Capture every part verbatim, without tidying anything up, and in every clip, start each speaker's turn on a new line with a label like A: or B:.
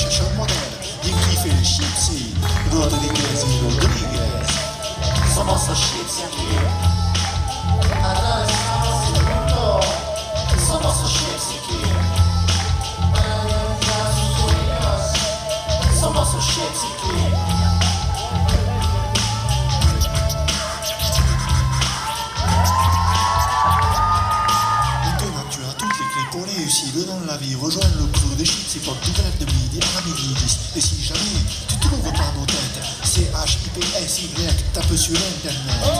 A: cherche un modèle. Il écrit fait les Gypsy, Rodriguez y Rodriguez. Somos los Gypsy aquí. Atravesamos el mundo. Somos los Gypsy aquí. Para sus sueños. Somos los Gypsy aquí. Pour réussir dans la vie, rejoindre le crew des Gypsy pour ouverte de midi à midi dix. Et si jamais tu trouves pas nos têtes, C H I P S Y, tape sur internet.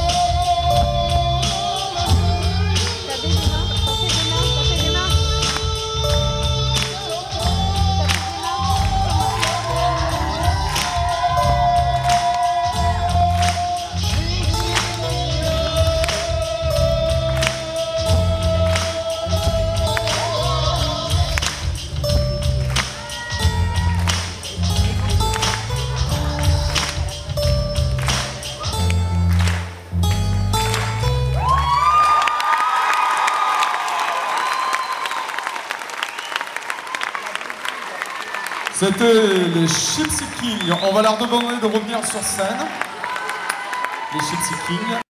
B: C'était les Gypsy Kings. On va leur demander de revenir sur scène. Les Gypsy Kings.